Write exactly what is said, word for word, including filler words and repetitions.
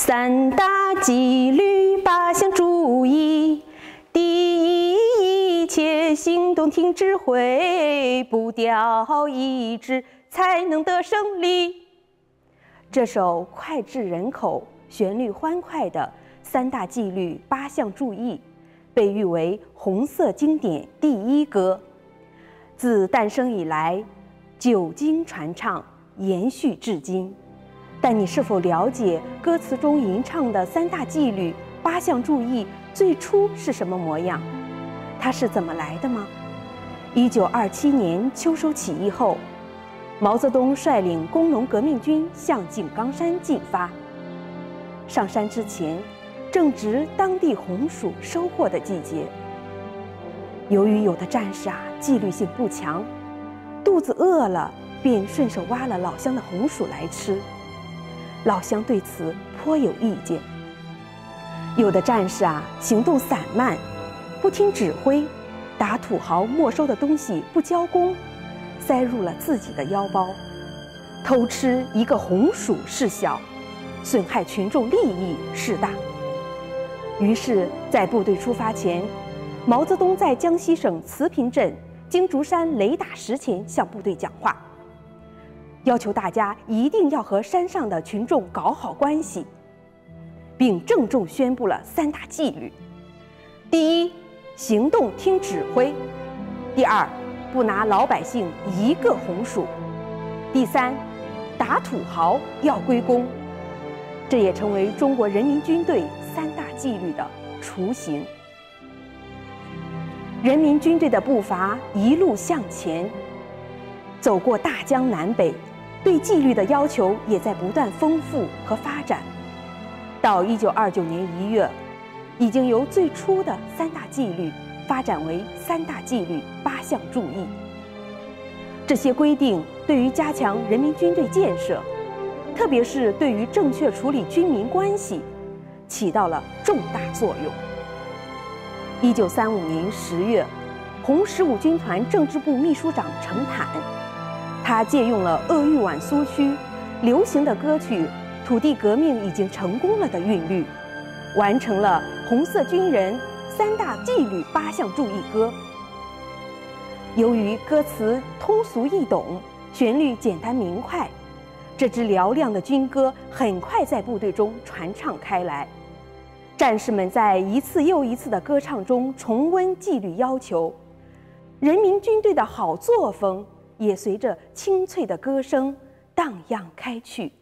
三大纪律八项注意，第一，一切行动听指挥，步调一致才能得胜利。这首脍炙人口、旋律欢快的三大纪律八项注意，被誉为红色经典第一歌。自诞生以来，久经传唱，延续至今。但你是否了解歌词中吟唱的三大纪律八项注意最初是什么模样？它是怎么来的吗？一九二七年秋收起义后，毛泽东率领工农革命军向井冈山进发。上山之前，正值当地红薯收获的季节。由于有的战士啊纪律性不强，肚子饿了便顺手挖了老乡的红薯来吃。老乡对此颇有意见。有的战士啊行动散漫，不听指挥，打土豪没收的东西不交公，塞入了自己的腰包。偷吃一个红薯事小，损害群众利益事大。于是，在部队出发前，毛泽东在江西省慈平镇金竹山雷打石前向部队讲话，要求大家一定要和山上的群众搞好关系，并郑重宣布了三大纪律：第一，行动听指挥；第二，不拿老百姓一个红薯；第三，打土豪要归公。这也成为中国人民军队三大纪律的雏形。人民军队的步伐一路向前，走过大江南北，对纪律的要求也在不断丰富和发展。到一九二九年一月，已经由最初的三大纪律发展为三大纪律八项注意。这些规定对于加强人民军队建设，特别是对于正确处理军民关系，起到了重大作用。一九三五年十月，红十五军团政治部秘书长程坦，他借用了鄂豫皖苏区流行的歌曲《土地革命已经成功了》的韵律，完成了红色军人三大纪律八项注意歌。由于歌词通俗易懂，旋律简单明快，这支嘹亮的军歌很快在部队中传唱开来。战士们在一次又一次的歌唱中重温纪律要求，人民军队的好作风也随着清脆的歌声荡漾开去。